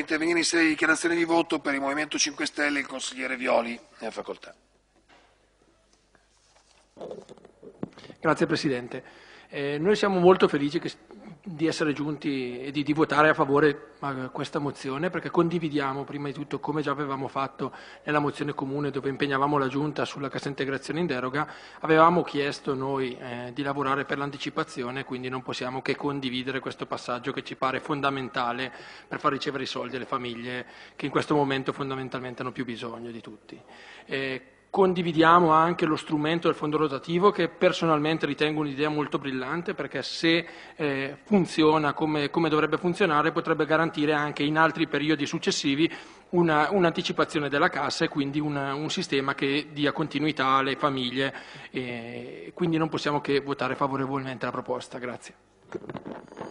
intervenire in sede di dichiarazione di voto per il Movimento 5 Stelle il consigliere Violi. Ne ha facoltà. Grazie Presidente. Noi siamo molto felici di essere giunti e di votare a favore di questa mozione, perché condividiamo prima di tutto, come già avevamo fatto nella mozione comune dove impegnavamo la Giunta sulla cassa integrazione in deroga, avevamo chiesto noi di lavorare per l'anticipazione, quindi non possiamo che condividere questo passaggio che ci pare fondamentale per far ricevere i soldi alle famiglie che in questo momento fondamentalmente hanno più bisogno di tutti. Condividiamo anche lo strumento del fondo rotativo, che personalmente ritengo un'idea molto brillante, perché se funziona come dovrebbe funzionare potrebbe garantire anche in altri periodi successivi un'anticipazione della cassa e quindi un sistema che dia continuità alle famiglie. Quindi non possiamo che votare favorevolmente la proposta. Grazie.